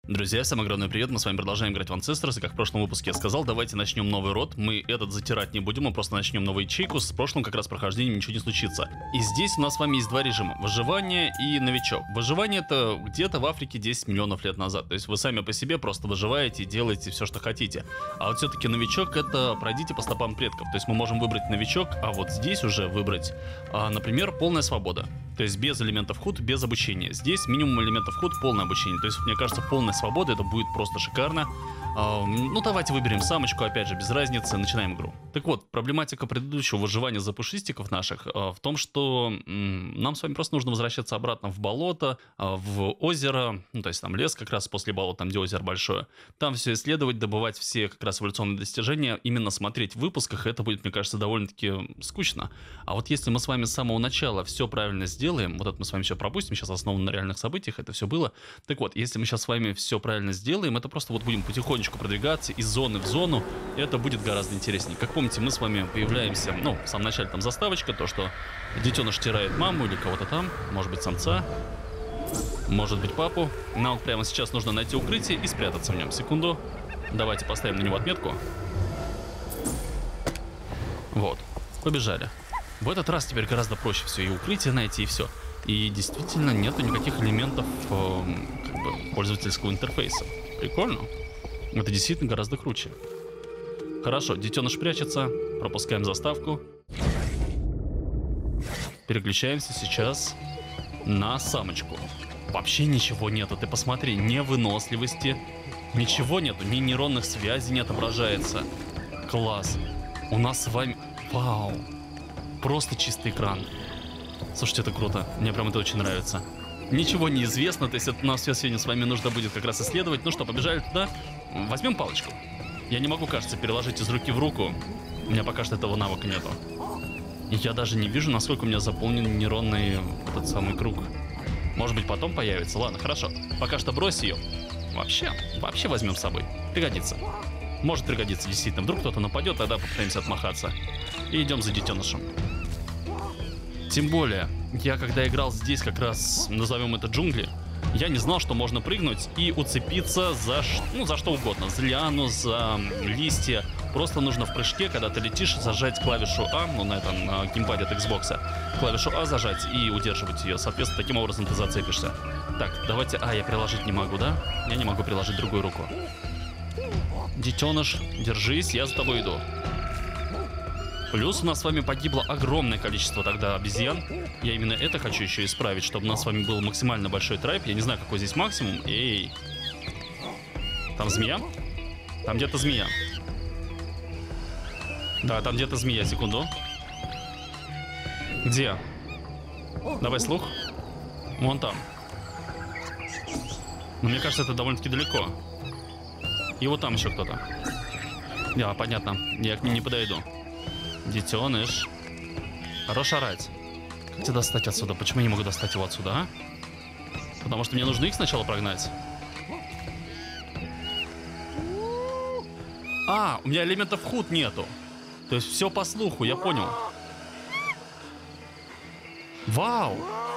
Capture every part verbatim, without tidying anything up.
Друзья, всем огромный привет, мы с вами продолжаем играть в Ancestors, и как в прошлом выпуске я сказал, давайте начнем новый род. Мы этот затирать не будем, мы просто начнем новую ячейку, с прошлым как раз прохождением ничего не случится. И здесь у нас с вами есть два режима, выживание и новичок. Выживание это где-то в Африке десять миллионов лет назад, то есть вы сами по себе просто выживаете и делаете все, что хотите. А вот все-таки новичок это пройдите по стопам предков, то есть мы можем выбрать новичок, а вот здесь уже выбрать, а, например, полная свобода. То есть без элементов худ, без обучения. Здесь минимум элементов худ, полное обучение. То есть, мне кажется, полная свобода, это будет просто шикарно. А, ну, давайте выберем самочку, опять же, без разницы, начинаем игру. Так вот, проблематика предыдущего выживания за пушистиков наших а, в том, что м, нам с вами просто нужно возвращаться обратно в болото, а, в озеро, ну, то есть там лес как раз после болота, там где озеро большое. Там все исследовать, добывать все как раз эволюционные достижения, именно смотреть в выпусках, это будет, мне кажется, довольно-таки скучно. А вот если мы с вами с самого начала все правильно сделаем, вот это мы с вами все пропустим, сейчас основано на реальных событиях, это все было. Так вот, если мы сейчас с вами все правильно сделаем, это просто вот будем потихонечку продвигаться из зоны в зону, это будет гораздо интереснее. Как помните, мы с вами появляемся, ну, в самом начале там заставочка, то, что детеныш тирает маму или кого-то там, может быть самца, может быть папу. Нам вот прямо сейчас нужно найти укрытие и спрятаться в нем. Секунду, давайте поставим на него отметку. Вот, побежали. В этот раз теперь гораздо проще все, и укрытие найти, и все. И действительно нету никаких элементов э, как бы пользовательского интерфейса. Прикольно. Это действительно гораздо круче. Хорошо, детеныш прячется. Пропускаем заставку. Переключаемся сейчас на самочку. Вообще ничего нету, ты посмотри, ни выносливости, ничего нету, ни нейронных связей не отображается. Класс. У нас с вами... Вау. Просто чистый экран. Слушайте, это круто. Мне прям это очень нравится. Ничего не известно, то есть это у нас все сегодня с вами нужно будет как раз исследовать. Ну что, побежали туда. Возьмем палочку. Я не могу, кажется, переложить из руки в руку. У меня пока что этого навыка нету. И я даже не вижу, насколько у меня заполнен нейронный этот самый круг. Может быть, потом появится. Ладно, хорошо. Пока что брось ее. Вообще, вообще возьмем с собой. Пригодится. Может пригодиться, действительно. Вдруг кто-то нападет, тогда попытаемся отмахаться. И идем за детенышем. Тем более, я когда играл здесь, как раз, назовем это джунгли, я не знал, что можно прыгнуть и уцепиться за, ну, за что угодно. За лиану, за листья. Просто нужно в прыжке, когда ты летишь, зажать клавишу А, ну на этом на геймпаде от Xbox, клавишу А зажать и удерживать ее. Соответственно, таким образом ты зацепишься. Так, давайте... А, я приложить не могу, да? Я не могу приложить другую руку. Детеныш, держись, я за тобой иду. Плюс у нас с вами погибло огромное количество тогда обезьян. Я именно это хочу еще исправить, чтобы у нас с вами был максимально большой трайб. Я не знаю, какой здесь максимум. Эй. Там змея? Там где-то змея. Да, там где-то змея, секунду. Где? Давай слух. Вон там. Но мне кажется, это довольно-таки далеко. И вот там еще кто-то. Да, понятно. Я к ним не подойду. Детеныш. Хорош орать. Как тебя достать отсюда? Почему я не могу достать его отсюда, а? Потому что мне нужно их сначала прогнать. А, у меня элементов худ нету. То есть все по слуху, я понял. Вау!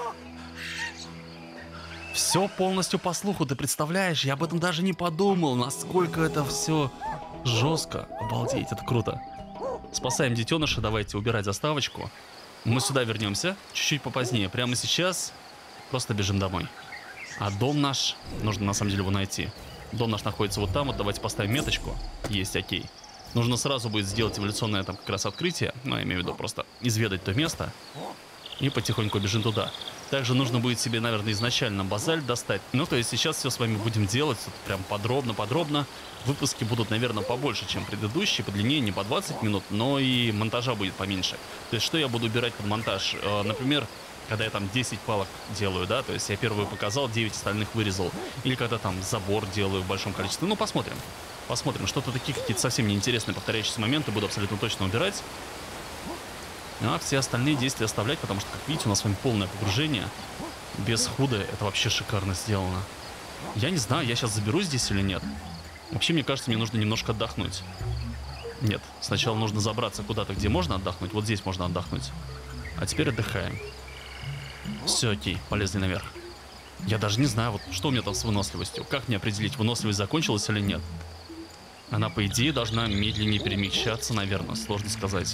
Все полностью по слуху, ты представляешь? Я об этом даже не подумал, насколько это все жестко. Обалдеть, это круто. Спасаем детеныша, давайте убирать заставочку. Мы сюда вернемся чуть-чуть попозднее. Прямо сейчас просто бежим домой. А дом наш, нужно на самом деле его найти. Дом наш находится вот там, вот давайте поставим меточку. Есть, окей. Нужно сразу будет сделать эволюционное там как раз открытие. Ну, я имею в виду просто изведать то место. И потихоньку бежим туда. Также нужно будет себе, наверное, изначально базальт достать. Ну, то есть сейчас все с вами будем делать вот прям подробно-подробно. Выпуски будут, наверное, побольше, чем предыдущие, подлиннее, не по двадцать минут, но и монтажа будет поменьше. То есть что я буду убирать под монтаж? Э, например, когда я там десять палок делаю, да, то есть я первую показал, девять остальных вырезал. Или когда там забор делаю в большом количестве. Ну, посмотрим. Посмотрим. Что-то такие какие-то совсем неинтересные повторяющиеся моменты буду абсолютно точно убирать. А все остальные действия оставлять, потому что, как видите, у нас с вами полное погружение. Без худа это вообще шикарно сделано. Я не знаю, я сейчас заберусь здесь или нет. Вообще, мне кажется, мне нужно немножко отдохнуть. Нет, сначала нужно забраться куда-то, где можно отдохнуть. Вот здесь можно отдохнуть. А теперь отдыхаем. Все, окей, полезли наверх. Я даже не знаю, вот что у меня там с выносливостью. Как мне определить, выносливость закончилась или нет? Она, по идее, должна медленнее перемещаться, наверное. Сложно сказать.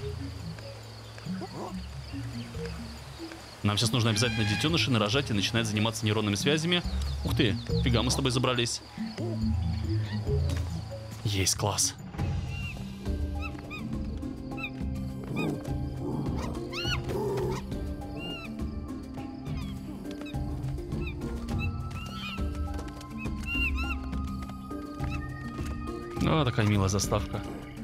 Нам сейчас нужно обязательно детеныши нарожать и начинать заниматься нейронными связями. Ух ты, фига, мы с тобой забрались. Есть, класс. О, такая милая заставка.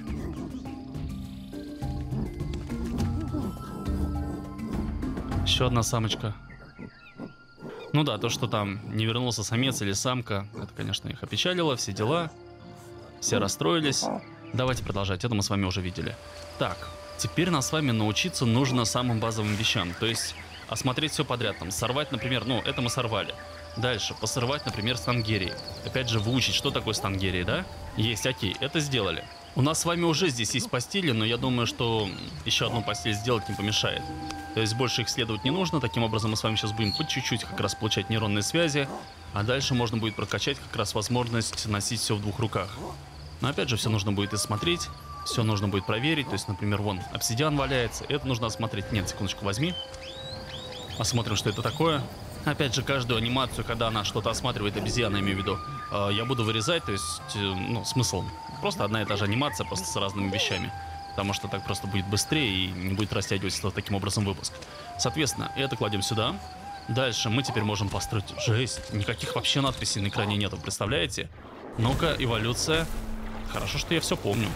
Еще одна самочка. Ну да, то, что там не вернулся самец или самка, это, конечно, их опечалило, все дела. Все расстроились. Давайте продолжать, это мы с вами уже видели. Так, теперь нам с вами научиться нужно самым базовым вещам. То есть осмотреть все подряд. Там, сорвать, например, ну, это мы сорвали. Дальше, посорвать, например, стангерии. Опять же, выучить, что такое стангерии, да? Есть, окей, это сделали. У нас с вами уже здесь есть постели, но я думаю, что еще одну постель сделать не помешает. То есть больше их следовать не нужно. Таким образом мы с вами сейчас будем по чуть-чуть как раз получать нейронные связи. А дальше можно будет прокачать как раз возможность носить все в двух руках. Но опять же, все нужно будет и смотреть. Все нужно будет проверить. То есть, например, вон обсидиан валяется. Это нужно осмотреть. Нет, секундочку, возьми. Посмотрим, что это такое. Опять же, каждую анимацию, когда она что-то осматривает, обезьяна, имею в виду, э, я буду вырезать, то есть, э, ну, смысл. Просто одна и та же анимация, просто с разными вещами. Потому что так просто будет быстрее и не будет растягиваться таким образом выпуск. Соответственно, это кладем сюда. Дальше мы теперь можем построить... Жесть, никаких вообще надписей на экране нету, представляете? Ну-ка, эволюция. Хорошо, что я все помню.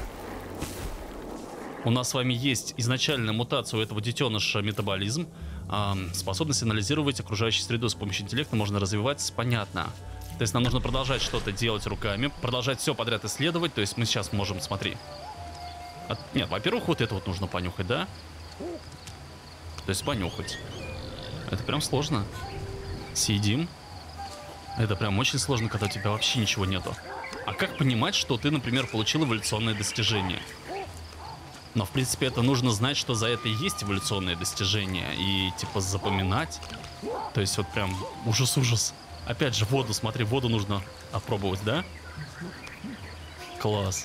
У нас с вами есть изначальная мутация у этого детеныша метаболизм. Эм, способность анализировать окружающую среду с помощью интеллекта можно развивать, понятно. То есть нам нужно продолжать что-то делать руками, продолжать все подряд исследовать. То есть мы сейчас можем, смотри. От... Нет, во-первых, вот это вот нужно понюхать, да? То есть понюхать. Это прям сложно. Съедим. Это прям очень сложно, когда у тебя вообще ничего нету. А как понимать, что ты, например, получил эволюционное достижение? Но, в принципе, это нужно знать, что за это и есть эволюционные достижения. И, типа, запоминать. То есть, вот прям ужас-ужас. Опять же, воду, смотри, воду нужно опробовать, да? Класс.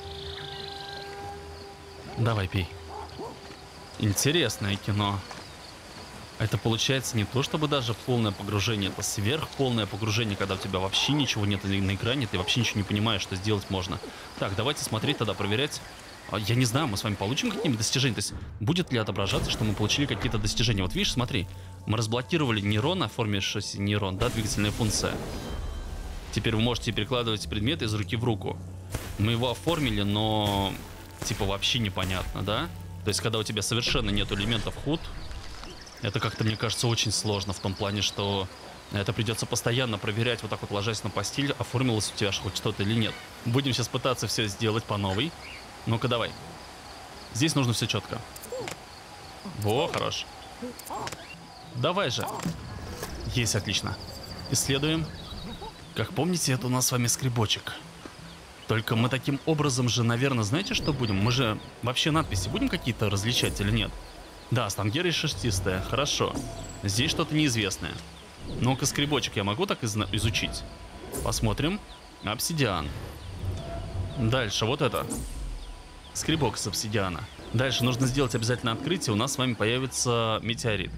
Давай, пей. Интересное кино. Это получается не то, чтобы даже полное погружение. Это сверхполное погружение, когда у тебя вообще ничего нет на экране. Ты вообще ничего не понимаешь, что сделать можно. Так, давайте смотреть, тогда проверять. Я не знаю, мы с вами получим какие-нибудь достижения? То есть, будет ли отображаться, что мы получили какие-то достижения? Вот видишь, смотри, мы разблокировали нейрон, оформившийся нейрон, да, двигательная функция. Теперь вы можете перекладывать предметы из руки в руку. Мы его оформили, но, типа, вообще непонятно, да? То есть, когда у тебя совершенно нет элементов худ, это как-то, мне кажется, очень сложно в том плане, что это придется постоянно проверять, вот так вот ложась на постель, оформилось у тебя хоть что-то или нет. Будем сейчас пытаться все сделать по новой. Ну-ка, давай. Здесь нужно все четко. Во, хорош. Давай же. Есть, отлично. Исследуем. Как помните, это у нас с вами скребочек. Только мы таким образом же, наверное, знаете, что будем? Мы же вообще надписи будем какие-то различать или нет? Да, стангерия шерстистая. Хорошо. Здесь что-то неизвестное. Ну-ка, скребочек я могу так изна- изучить? Посмотрим. Обсидиан. Дальше, вот это. Скребок с обсидиана. Дальше нужно сделать обязательно открытие. У нас с вами появится метеорит.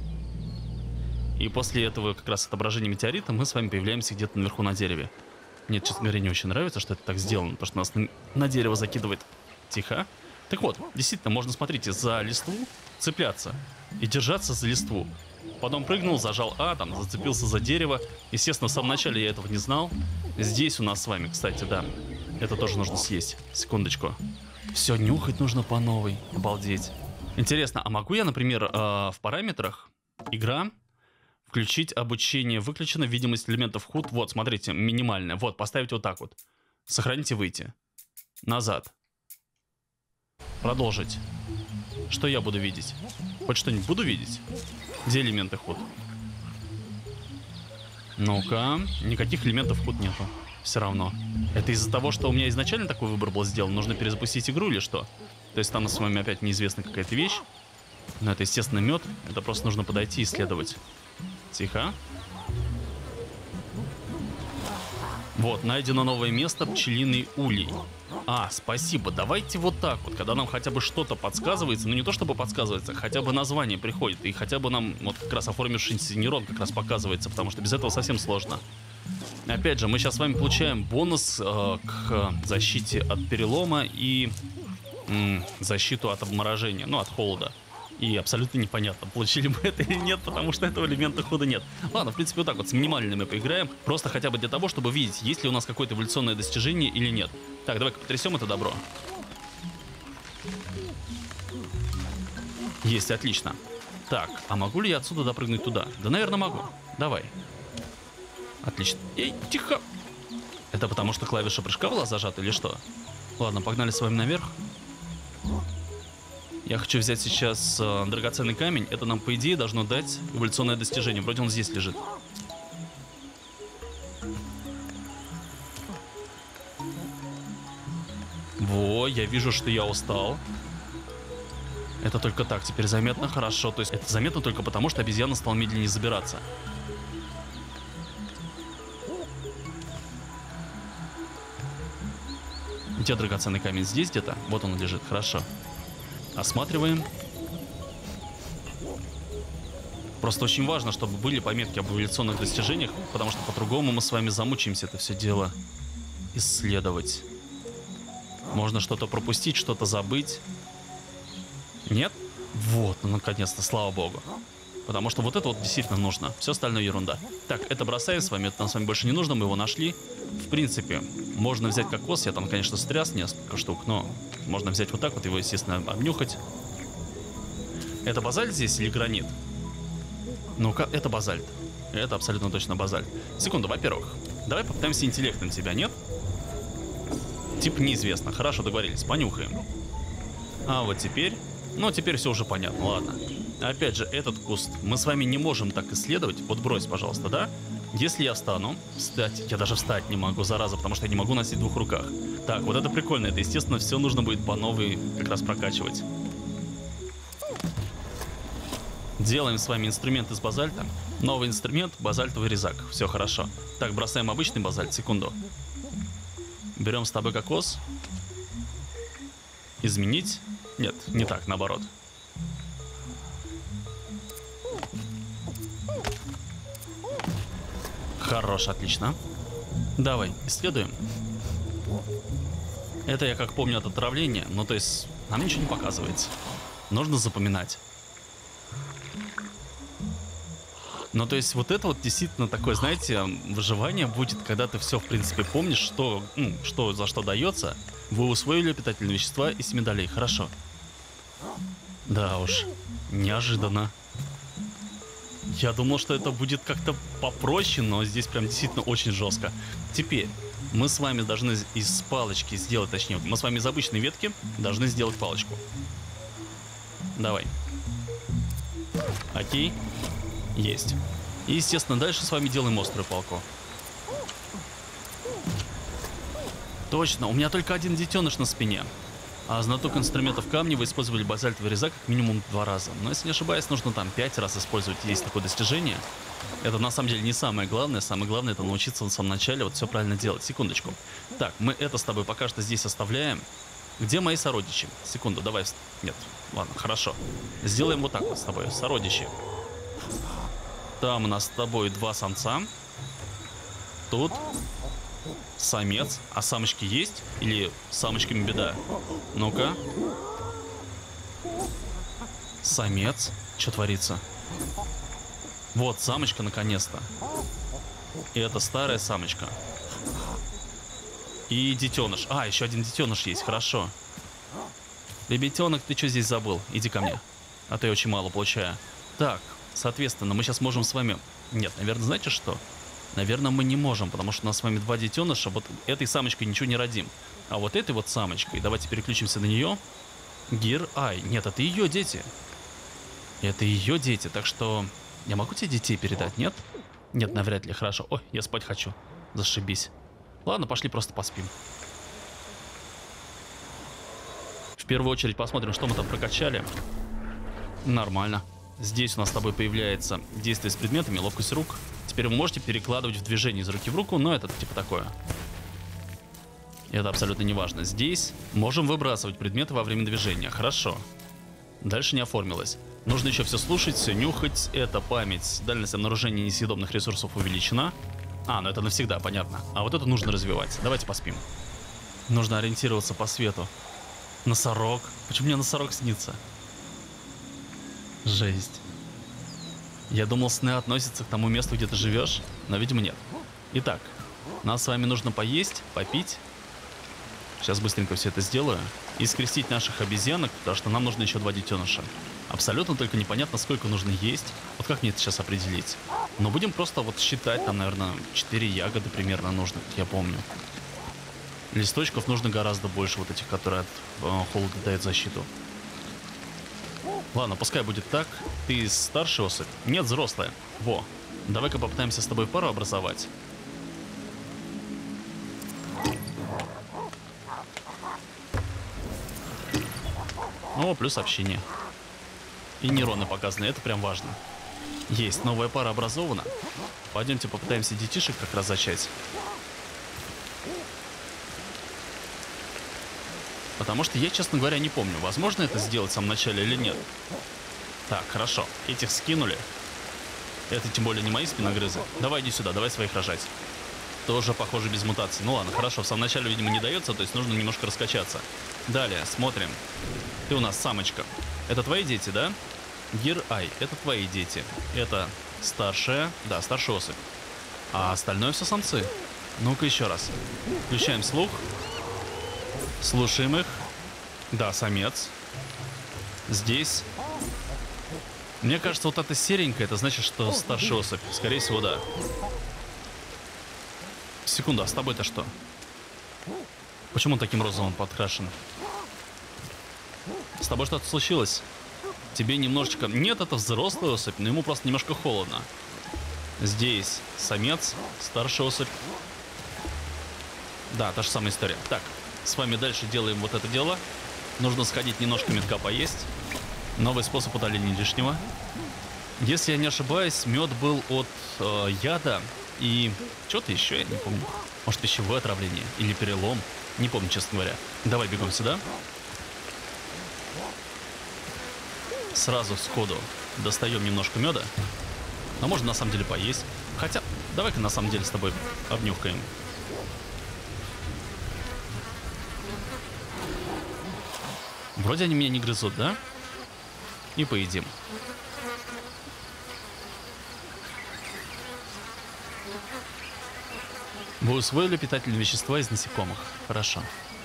И после этого как раз отображения метеорита мы с вами появляемся где-то наверху на дереве. Мне, честно говоря, не очень нравится, что это так сделано, потому что нас на, на дерево закидывает. Тихо. Так вот, действительно, можно, смотрите, за листву цепляться и держаться за листву. Потом прыгнул, зажал А, там, зацепился за дерево. Естественно, в самом начале я этого не знал. Здесь у нас с вами, кстати, да, это тоже нужно съесть. Секундочку. Все, нюхать нужно по новой. Обалдеть. Интересно, а могу я, например, э, в параметрах игра включить обучение? Выключена видимость элементов худ. Вот, смотрите, минимальная. Вот, поставить вот так вот. Сохранить и выйти. Назад. Продолжить. Что я буду видеть? Хоть что-нибудь буду видеть? Где элементы худ? Ну-ка. Никаких элементов худ нету. Все равно. Это из-за того, что у меня изначально такой выбор был сделан. Нужно перезапустить игру или что? То есть там с вами опять неизвестна какая-то вещь. Но это, естественно, мед. Это просто нужно подойти и исследовать. Тихо. Вот, найдено новое место, пчелиный улей. А, спасибо, давайте вот так вот, когда нам хотя бы что-то подсказывается, ну не то чтобы подсказывается, хотя бы название приходит, и хотя бы нам вот как раз оформившийся нейрон как раз показывается, потому что без этого совсем сложно. Опять же, мы сейчас с вами получаем бонус э, к защите от перелома и м, защиту от обморожения, ну от холода. И абсолютно непонятно, получили мы это или нет, потому что этого элемента хода нет. Ладно, в принципе, вот так вот с минимальными поиграем. Просто хотя бы для того, чтобы видеть, есть ли у нас какое-то эволюционное достижение или нет. Так, давай-ка потрясем это добро. Есть, отлично. Так, а могу ли я отсюда допрыгнуть туда? Да, наверное, могу. Давай. Отлично. Эй, тихо! Это потому, что клавиша прыжка была зажата или что? Ладно, погнали с вами наверх. Я хочу взять сейчас э, драгоценный камень. Это нам, по идее, должно дать эволюционное достижение. Вроде он здесь лежит. Во, я вижу, что я устал. Это только так теперь заметно. Хорошо. То есть это заметно только потому, что обезьяна стала медленнее забираться. У тебя драгоценный камень здесь где-то? Вот он лежит. Хорошо. Осматриваем. Просто очень важно, чтобы были пометки об эволюционных достижениях, потому что по-другому мы с вами замучаемся это все дело исследовать. Можно что-то пропустить, что-то забыть. Нет? Вот, ну наконец-то, слава богу. Потому что вот это вот действительно нужно. Все остальное ерунда. Так, это бросаем с вами, это нам с вами больше не нужно, мы его нашли. В принципе, можно взять кокос, я там, конечно, стряс несколько штук, но можно взять вот так вот, его, естественно, обнюхать. Это базальт здесь или гранит? Ну-ка, это базальт. Это абсолютно точно базальт. Секунду, во-первых, давай попытаемся интеллектом тебя, нет? Тип неизвестно, хорошо, договорились, понюхаем. А вот теперь, ну теперь все уже понятно, ладно. Опять же, этот куст мы с вами не можем так исследовать. Вот брось, пожалуйста, да? Если я встану, встать, я даже встать не могу, зараза, потому что я не могу носить в двух руках. Так, вот это прикольно, это, естественно, все нужно будет по новой как раз прокачивать. Делаем с вами инструмент из базальта. Новый инструмент, базальтовый резак. Все хорошо. Так, бросаем обычный базальт, секунду. Берем с тобой кокос. Изменить? Нет, не так, наоборот. Хорош, отлично. Давай, исследуем. Это я как помню от отравления, ну то есть нам ничего не показывается. Нужно запоминать. Ну то есть вот это вот действительно такое, знаете, выживание будет, когда ты все в принципе помнишь, что, ну, что за что дается. Вы усвоили питательные вещества и семь долей, хорошо. Да уж, неожиданно. Я думал, что это будет как-то попроще, но здесь прям действительно очень жестко. Теперь мы с вами должны из палочки сделать, точнее, мы с вами из обычной ветки должны сделать палочку. Давай. Окей. Есть. И, естественно, дальше с вами делаем острую палку. Точно, у меня только один детеныш на спине. А знаток инструментов камня вы использовали базальтовый резак как минимум два раза. Но если не ошибаюсь, нужно там пять раз использовать. Есть такое достижение. Это на самом деле не самое главное. Самое главное это научиться в самом начале вот все правильно делать. Секундочку. Так, мы это с тобой пока что здесь оставляем. Где мои сородичи? Секунду, давай. Нет, ладно, хорошо. Сделаем вот так вот с тобой. Сородичи. Там у нас с тобой два самца. Тут самец. А самочки есть? Или с самочками беда? Ну-ка. Самец. Что творится? Вот самочка наконец-то. И это старая самочка. И детеныш. А, еще один детеныш есть. Хорошо. Ребятенок, ты что здесь забыл? Иди ко мне. А то я очень мало получаю. Так, соответственно, мы сейчас можем с вами... Нет, наверное, знаете что? Наверное, мы не можем, потому что у нас с вами два детеныша. Вот этой самочкой ничего не родим. А вот этой вот самочкой, давайте переключимся на нее. Гир, ай, нет, это ее дети. Это ее дети, так что... Я могу тебе детей передать, нет? Нет, навряд ли, хорошо. Ой, я спать хочу. Зашибись. Ладно, пошли просто поспим. В первую очередь посмотрим, что мы там прокачали. Нормально. Здесь у нас с тобой появляется действие с предметами, ловкость рук. Теперь вы можете перекладывать в движение из руки в руку, но это типа такое. Это абсолютно не важно. Здесь можем выбрасывать предметы во время движения. Хорошо. Дальше не оформилось. Нужно еще все слушать, все нюхать. Это память. Дальность обнаружения несъедобных ресурсов увеличена. А, ну это навсегда, понятно. А вот это нужно развивать. Давайте поспим. Нужно ориентироваться по свету. Носорог. Почему мне носорог снится? Жесть. Я думал, сны относятся к тому месту, где ты живешь, но, видимо, нет. Итак, нам с вами нужно поесть, попить. Сейчас быстренько все это сделаю. И скрестить наших обезьянок, потому что нам нужно еще два детеныша. Абсолютно только непонятно, сколько нужно есть. Вот как мне это сейчас определить? Но будем просто вот считать, там, наверное, четыре ягоды примерно нужно, как я помню. Листочков нужно гораздо больше, вот этих, которые от э, холода дают защиту. Ладно, пускай будет так. Ты старший особь? Нет, взрослая. Во. Давай-ка попытаемся с тобой пару образовать. О, плюс общение. И нейроны показаны, это прям важно. Есть, новая пара образована. Пойдемте попытаемся детишек как раз зачать. Потому что я, честно говоря, не помню, возможно это сделать в самом начале или нет. Так, хорошо, этих скинули. Это тем более не мои спиногрызы. Давай иди сюда, давай своих рожать. Тоже, похоже, без мутации. Ну ладно, хорошо, в самом начале, видимо, не дается, то есть нужно немножко раскачаться. Далее, смотрим. Ты у нас самочка. Это твои дети, да? Гир-Ай, это твои дети. Это старшая, да, старшая особь. А остальное все самцы. Ну-ка еще раз. Включаем слух. Слушаем их. Да, самец. Здесь. Мне кажется, вот эта серенькая, это значит, что старшая особь. Скорее всего, да. Секунду, а с тобой-то что? Почему он таким розовым подкрашен? С тобой что-то случилось? Тебе немножечко... Нет, это взрослая особь, но ему просто немножко холодно. Здесь самец, старшая особь. Да, та же самая история. Так, с вами дальше делаем вот это дело. Нужно сходить немножко медка поесть. Новый способ удаления лишнего. Если я не ошибаюсь, мед был от э, яда и что-то еще, я не помню. Может, пищевое отравление или перелом. Не помню, честно говоря. Давай бегом сюда. Сразу сходу достаем немножко меда. Но можно на самом деле поесть. Хотя, давай-ка на самом деле с тобой обнюхаем. Вроде они меня не грызут, да? И поедим. Вы усвоили питательные вещества из насекомых. Хорошо.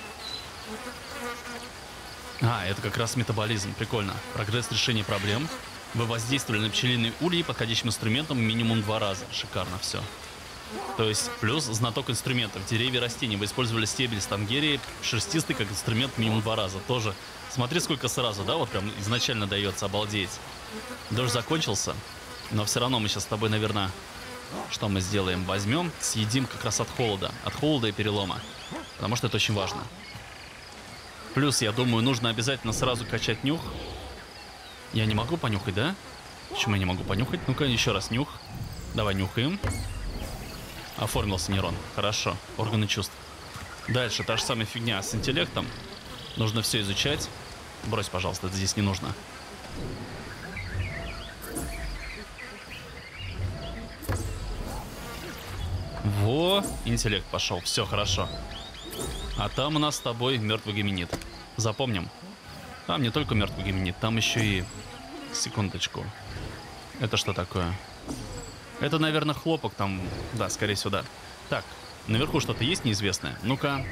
А, это как раз метаболизм. Прикольно. Прогресс решения проблем. Вы воздействовали на пчелиные ульи подходящим инструментом минимум два раза. Шикарно все. То есть плюс знаток инструментов. Деревья, растения. Вы использовали стебель стангерии шерстистый как инструмент минимум два раза. Тоже. Смотри, сколько сразу, да? Вот прям изначально дается, обалдеть. Дождь закончился. Но все равно мы сейчас с тобой, наверное... Что мы сделаем? Возьмем, съедим как раз от холода. От холода и перелома. Потому что это очень важно. Плюс, я думаю, нужно обязательно сразу качать нюх. Я не могу понюхать, да? Почему я не могу понюхать? Ну-ка, еще раз нюх. Давай нюхаем. Оформился нейрон. Хорошо. Органы чувств. Дальше та же самая фигня с интеллектом. Нужно все изучать. Брось, пожалуйста, это здесь не нужно. Во, интеллект пошел. Все хорошо. А там у нас с тобой мертвый гоминид. Запомним. Там не только мертвый гоминид, там еще и... Секундочку. Это что такое? Это, наверное, хлопок там. Да, скорее всего, да. Так, наверху что-то есть неизвестное? Ну-ка.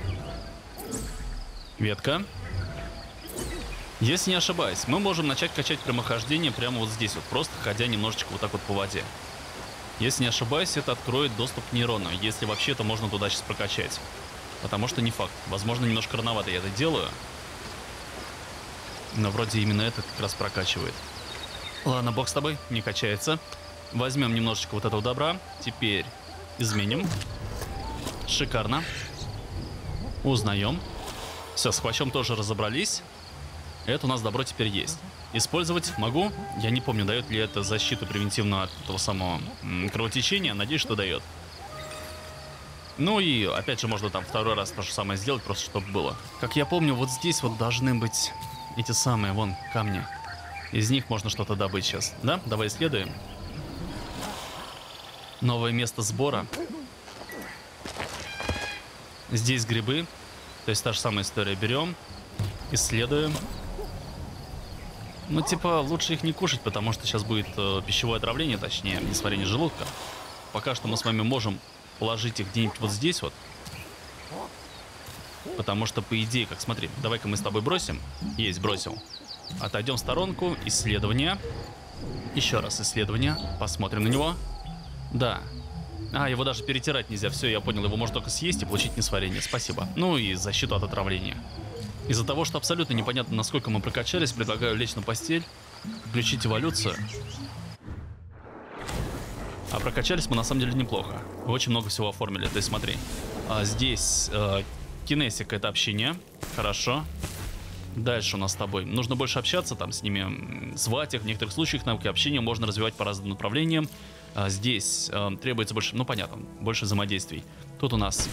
Ветка. Если не ошибаюсь, мы можем начать качать прямохождение прямо вот здесь вот, просто ходя немножечко вот так вот по воде. Если не ошибаюсь, это откроет доступ к нейрону, если вообще это можно туда сейчас прокачать. Потому что не факт. Возможно, немножко рановато я это делаю. Но вроде именно это как раз прокачивает. Ладно, бог с тобой, не качается. Возьмем немножечко вот этого добра. Теперь изменим. Шикарно. Узнаем. Все, с хвощом тоже разобрались. Это у нас добро теперь есть. Использовать могу. Я не помню, дает ли это защиту превентивную от этого самого м, кровотечения. Надеюсь, что дает. Ну и опять же можно там второй раз то же самое сделать, просто чтобы было. Как я помню, вот здесь вот должны быть эти самые, вон, камни. Из них можно что-то добыть сейчас. Да? Давай исследуем. Новое место сбора. Здесь грибы. То есть та же самая история. Берем, исследуем. Ну, типа, лучше их не кушать, потому что сейчас будет э, пищевое отравление, точнее, несварение желудка. Пока что мы с вами можем положить их где-нибудь вот здесь вот. Потому что, по идее, как, смотри, давай-ка мы с тобой бросим. Есть, бросил. Отойдем в сторонку. Исследование. Еще раз исследование. Посмотрим на него. Да. А, его даже перетирать нельзя. Все, я понял, его можно только съесть и получить несварение. Спасибо. Ну и защиту от отравления. Из-за того, что абсолютно непонятно, насколько мы прокачались, предлагаю лечь на постель, включить эволюцию. А прокачались мы на самом деле неплохо. Очень много всего оформили. То есть смотри, а здесь э, кинесик — это общение. Хорошо. Дальше у нас с тобой. Нужно больше общаться там с ними, звать их. В некоторых случаях навыки общения можно развивать по разным направлениям. А здесь э, требуется больше, ну понятно, больше взаимодействий. Тут у нас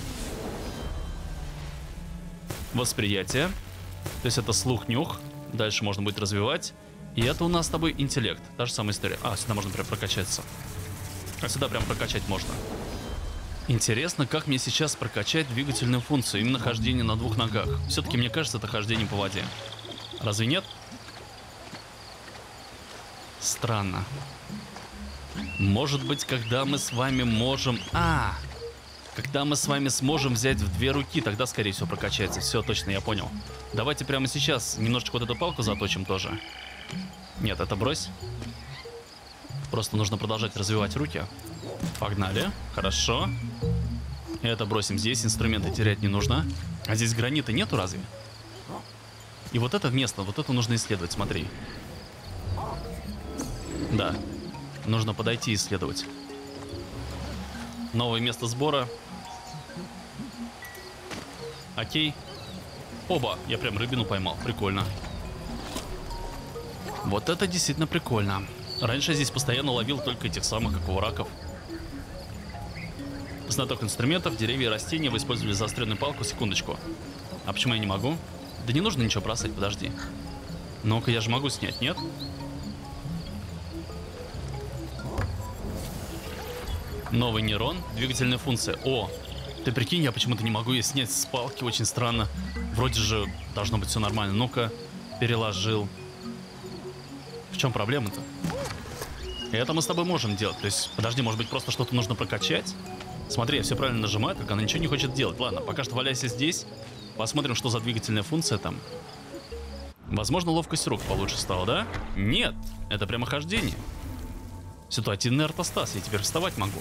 восприятие. То есть это слух-нюх. Дальше можно будет развивать. И это у нас с тобой интеллект. Та же самая история. А, сюда можно прям прокачаться. А сюда прям прокачать можно. Интересно, как мне сейчас прокачать двигательную функцию, именно хождение на двух ногах. Все-таки мне кажется, это хождение по воде. Разве нет? Странно. Может быть, когда мы с вами можем... А, когда мы с вами сможем взять в две руки, тогда, скорее всего, прокачается. Все, точно, я понял. Давайте прямо сейчас немножечко вот эту палку заточим тоже. Нет, это брось. Просто нужно продолжать развивать руки. Погнали. Хорошо. Это бросим здесь. Инструменты терять не нужно. А здесь гранита нету разве? И вот это место, вот это нужно исследовать, смотри. Да. Нужно подойти и исследовать. Новое место сбора. Окей. Оба. Я прям рыбину поймал. Прикольно. Вот это действительно прикольно. Раньше я здесь постоянно ловил только этих самых окулараков. Знаток инструментов, деревья и растения. Вы использовали заостренную палку. Секундочку. А почему я не могу? Да не нужно ничего бросать, подожди. Ну-ка, я же могу снять, нет? Новый нейрон. Двигательная функция. О, ты прикинь, я почему-то не могу ее снять с палки. Очень странно. Вроде же должно быть все нормально. Ну-ка, переложил. В чем проблема-то? Это мы с тобой можем делать. То есть, подожди, может быть, просто что-то нужно прокачать? Смотри, я все правильно нажимаю, только она ничего не хочет делать. Ладно, пока что валяйся здесь. Посмотрим, что за двигательная функция там. Возможно, ловкость рук получше стала, да? Нет, это прямо хождение. Ситуативный ортостаз, я теперь вставать могу.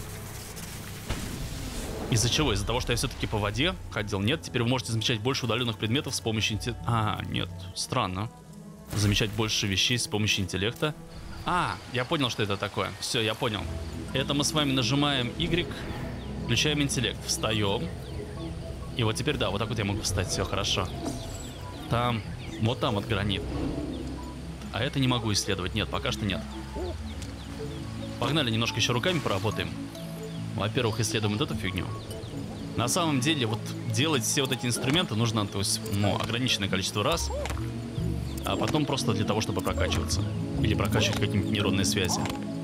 Из-за чего? Из-за того, что я все-таки по воде ходил? Нет, теперь вы можете замечать больше удаленных предметов с помощью интеллекта. А, нет, странно. Замечать больше вещей с помощью интеллекта. А, я понял, что это такое. Все, я понял. Это мы с вами нажимаем Y, включаем интеллект, встаем. И вот теперь, да, вот так вот я могу встать, все хорошо. Там, вот там вот гранит. А это не могу исследовать, нет, пока что нет. Погнали, немножко еще руками поработаем. Во-первых, исследуем вот эту фигню. На самом деле, вот делать все вот эти инструменты нужно, то есть, ну, ограниченное количество раз. А потом просто для того, чтобы прокачиваться. Или прокачивать какие-нибудь нейронные связи.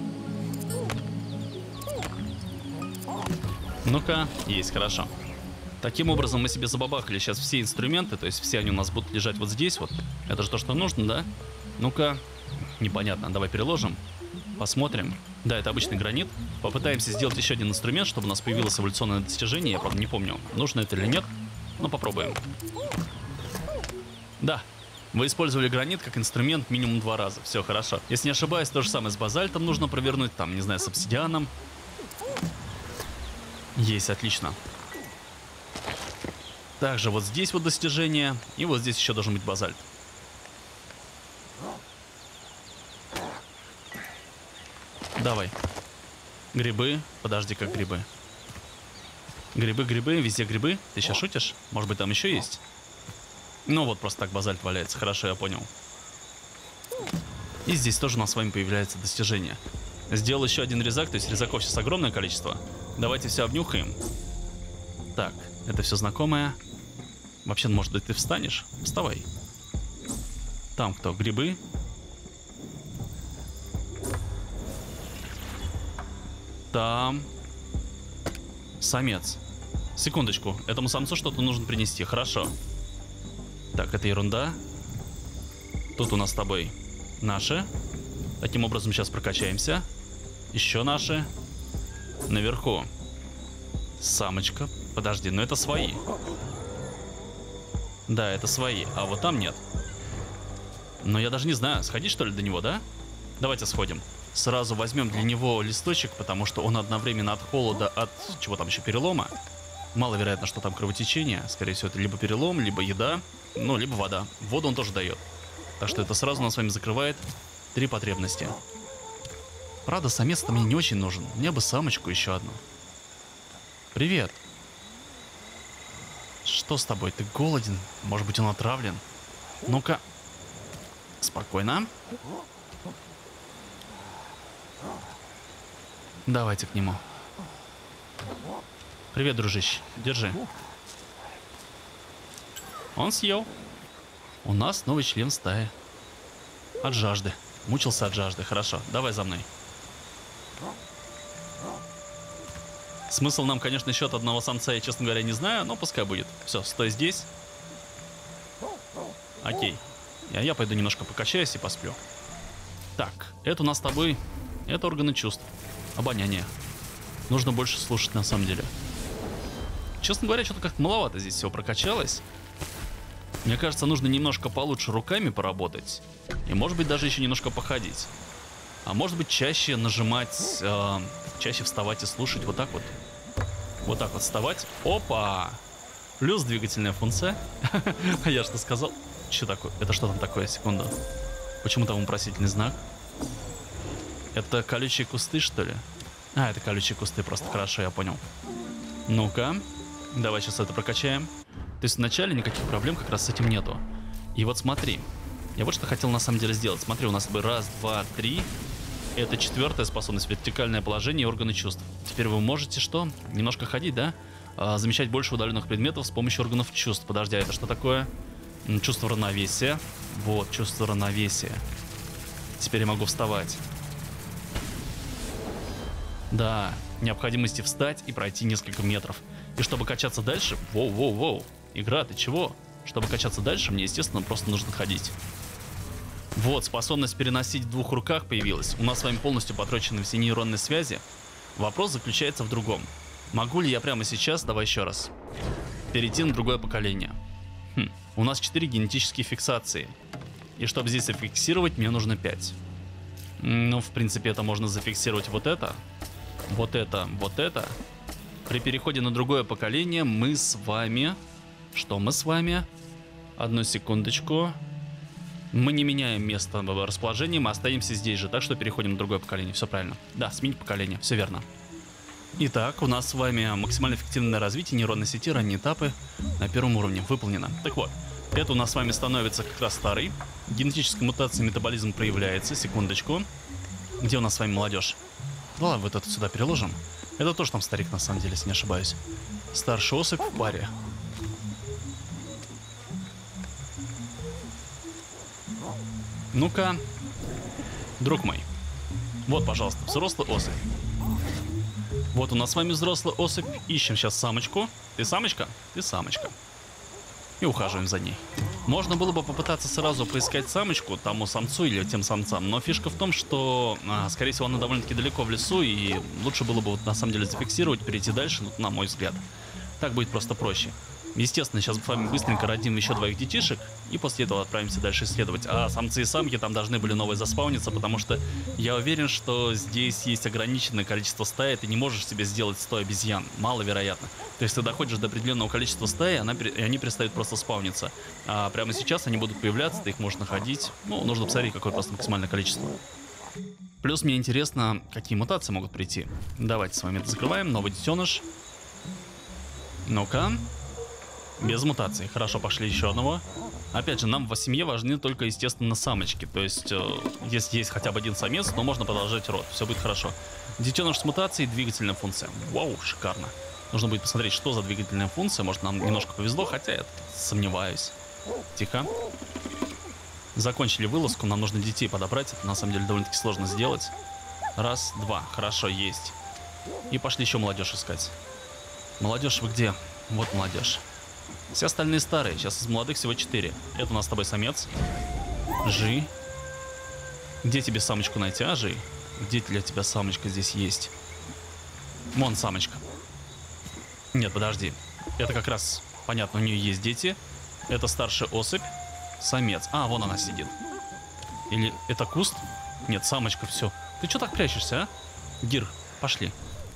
Ну-ка, есть, хорошо. Таким образом мы себе забабахали сейчас все инструменты. То есть все они у нас будут лежать вот здесь вот. Это же то, что нужно, да? Ну-ка, непонятно, давай переложим. Посмотрим. Да, это обычный гранит. Попытаемся сделать еще один инструмент, чтобы у нас появилось эволюционное достижение. Я, правда, не помню, нужно это или нет. Но попробуем. Да. Вы использовали гранит как инструмент минимум два раза. Все хорошо. Если не ошибаюсь, то же самое с базальтом нужно провернуть. Там, не знаю, с обсидианом. Есть, отлично. Также вот здесь вот достижение. И вот здесь еще должен быть базальт. Давай. Грибы. Подожди, как грибы. Грибы, грибы, везде грибы. Ты сейчас шутишь? Может быть, там еще есть? Ну вот просто так базальт валяется. Хорошо, я понял. И здесь тоже у нас с вами появляется достижение. Сделал еще один резак, то есть резаков сейчас огромное количество. Давайте все обнюхаем. Так, это все знакомое. Вообще, может быть, ты встанешь? Вставай. Там кто? Грибы? Там самец. Секундочку, этому самцу что-то нужно принести. Хорошо. Так, это ерунда. Тут у нас с тобой наши. Таким образом сейчас прокачаемся. Еще наши. Наверху самочка. Подожди, но это свои. Да, это свои, а вот там нет. Но я даже не знаю, сходить что ли до него, да? Давайте сходим. Сразу возьмем для него листочек, потому что он одновременно от холода, от чего там еще, перелома. Маловероятно, что там кровотечение. Скорее всего, это либо перелом, либо еда, ну, либо вода. Воду он тоже дает. Так что это сразу нас с вами закрывает три потребности. Правда, самец-то мне не очень нужен. Мне бы самочку еще одну. Привет. Что с тобой? Ты голоден? Может быть, он отравлен? Ну-ка. Спокойно. Давайте к нему. Привет, дружище. Держи. Он съел. У нас новый член стаи. От жажды. Мучился от жажды. Хорошо, давай за мной. Смысл нам, конечно, еще от одного самца, я, честно говоря, не знаю, но пускай будет. Все, стой здесь. Окей. А я пойду немножко покачаюсь и посплю. Так, это у нас с тобой... Это органы чувств. Обоняние. Нужно больше слушать, на самом деле. Честно говоря, что-то как-то маловато здесь всего прокачалось. Мне кажется, нужно немножко получше руками поработать. И, может быть, даже еще немножко походить. А может быть, чаще нажимать... Э, чаще вставать и слушать. Вот так вот. Вот так вот вставать. Опа! Плюс двигательная функция. А я что сказал? Что такое? Это что там такое? Секунду. Почему там вопросительный знак? Это колючие кусты, что ли? А, это колючие кусты, просто хорошо, я понял. Ну-ка. Давай сейчас это прокачаем. То есть вначале никаких проблем как раз с этим нету. И вот смотри. Я вот что хотел на самом деле сделать. Смотри, у нас с тобой раз, два, три. Это четвертая способность, вертикальное положение и органы чувств. Теперь вы можете что? Немножко ходить, да? А, замечать больше удаленных предметов с помощью органов чувств. Подожди, а это что такое? Чувство равновесия. Вот, чувство равновесия. Теперь я могу вставать. Да, необходимости встать и пройти несколько метров. И чтобы качаться дальше... Воу-воу-воу. Игра, ты чего? Чтобы качаться дальше, мне, естественно, просто нужно ходить. Вот, способность переносить в двух руках появилась. У нас с вами полностью потрачены все нейронные связи. Вопрос заключается в другом. Могу ли я прямо сейчас, давай еще раз, перейти на другое поколение? Хм, у нас четыре генетические фиксации. И чтобы здесь зафиксировать, мне нужно пять. Ну, в принципе, это можно зафиксировать вот это. Вот это, вот это. При переходе на другое поколение мы с вами... Что мы с вами? Одну секундочку. Мы не меняем место расположения, мы остаемся здесь же, так что переходим на другое поколение. Все правильно. Да, сменить поколение, все верно. Итак, у нас с вами максимально эффективное развитие нейронной сети, ранние этапы на первом уровне выполнено. Так вот, это у нас с вами становится как раз старый. Генетическая мутация, метаболизм проявляется. Секундочку. Где у нас с вами молодежь? Ну ладно, вот это сюда переложим. Это тоже там старик, на самом деле, если не ошибаюсь. Старший особь в паре. Ну-ка, друг мой. Вот, пожалуйста, взрослый особь. Вот у нас с вами взрослый особь. Ищем сейчас самочку. Ты самочка? Ты самочка. И ухаживаем за ней. Можно было бы попытаться сразу поискать самочку тому самцу или тем самцам, но фишка в том, что, а, скорее всего, она довольно-таки далеко в лесу, и лучше было бы вот, на самом деле зафиксировать, перейти дальше, ну, на мой взгляд. Так будет просто проще. Естественно, сейчас с вами быстренько родим еще двоих детишек, и после этого отправимся дальше исследовать. А самцы и самки там должны были новые заспауниться, потому что я уверен, что здесь есть ограниченное количество стаи, ты не можешь себе сделать сто обезьян, маловероятно. То есть ты доходишь до определенного количества стаи, она, и они перестают просто спауниться. А прямо сейчас они будут появляться, ты их можешь находить, ну, нужно посмотреть, какое просто максимальное количество. Плюс мне интересно, какие мутации могут прийти. Давайте с вами это закрываем, новый детеныш. Ну-ка. Без мутаций. Хорошо, пошли еще одного. Опять же, нам в семье важны только, естественно, самочки. То есть, э, если есть хотя бы один самец, то можно продолжать род. Все будет хорошо. Детеныш с мутацией, двигательная функция. Вау, шикарно. Нужно будет посмотреть, что за двигательная функция. Может, нам немножко повезло, хотя я сомневаюсь. Тихо. Закончили вылазку, нам нужно детей подобрать. Это на самом деле довольно-таки сложно сделать. Раз, два. Хорошо, есть. И пошли еще молодежь искать. Молодежь, вы где? Вот молодежь. Все остальные старые. Сейчас из молодых всего четыре. Это у нас с тобой самец. Жи. Где тебе самочку найти, а, Жи? Где для тебя самочка здесь есть? Вон самочка. Нет, подожди. Это как раз, понятно, у нее есть дети. Это старшая особь. Самец. А, вон она сидит. Или это куст? Нет, самочка, все. Ты что так прячешься, а? Гир, пошли.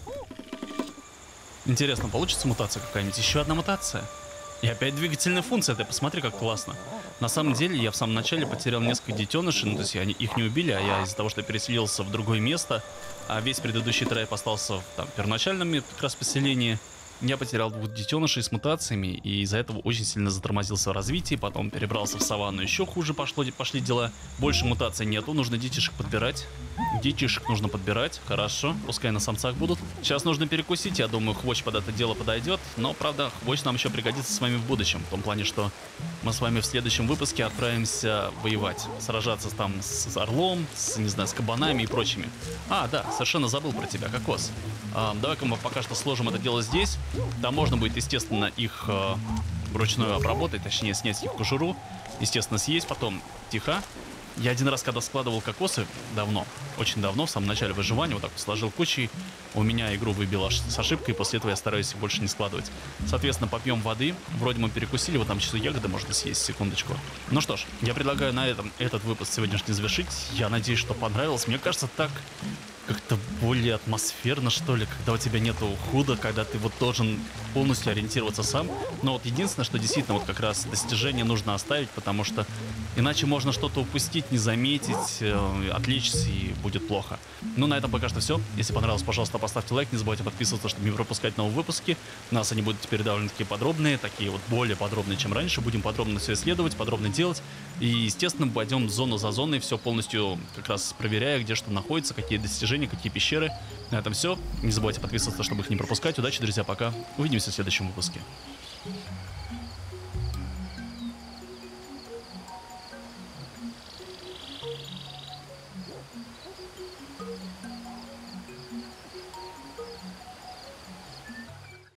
Интересно, получится мутация какая-нибудь? Еще одна мутация? И опять двигательная функция. Ты посмотри, как классно. На самом деле, я в самом начале потерял несколько детенышей. Ну, то есть они, их не убили, а я из-за того, что переселился в другое место, а весь предыдущий трайп остался в там, первоначальном как раз поселении, я потерял двух детенышей с мутациями, и из-за этого очень сильно затормозился в развитии, потом перебрался в саванну, еще хуже пошло, пошли дела. Больше мутаций нету, нужно детишек подбирать. Детишек нужно подбирать, хорошо, пускай на самцах будут. Сейчас нужно перекусить, я думаю, хвощ под это дело подойдет, но, правда, хвощ нам еще пригодится с вами в будущем, в том плане, что мы с вами в следующем выпуске отправимся воевать, сражаться там с орлом, с, не знаю, с кабанами и прочими. А, да, совершенно забыл про тебя, Кокос. А, давай-ка мы пока что сложим это дело здесь. Там можно будет, естественно, их э, вручную обработать, точнее, снять с них кожуру, естественно, съесть потом. Тихо. Я один раз, когда складывал кокосы, давно, очень давно, в самом начале выживания, вот так вот сложил кучей, у меня игру выбила с ошибкой, и после этого я стараюсь их больше не складывать. Соответственно, попьем воды, вроде мы перекусили, вот там часу ягоды можно съесть, секундочку. Ну что ж, я предлагаю на этом этот выпуск сегодняшний завершить. Я надеюсь, что понравилось. Мне кажется, так как-то более атмосферно, что ли, когда у тебя нету худа, когда ты вот должен полностью ориентироваться сам. Но вот единственное, что действительно вот как раз достижение нужно оставить, потому что иначе можно что-то упустить, не заметить, э, отвлечься, и будет плохо. Ну, на этом пока что все. Если понравилось, пожалуйста, поставьте лайк, не забывайте подписываться, чтобы не пропускать новые выпуски. У нас они будут теперь довольно-таки подробные, такие вот более подробные, чем раньше. Будем подробно все исследовать, подробно делать. И, естественно, пойдем зону за зоной, все полностью как раз проверяя, где что находится, какие достижения, какие пещеры. На этом все. Не забывайте подписываться, чтобы их не пропускать. Удачи, друзья, пока. Увидимся в следующем выпуске.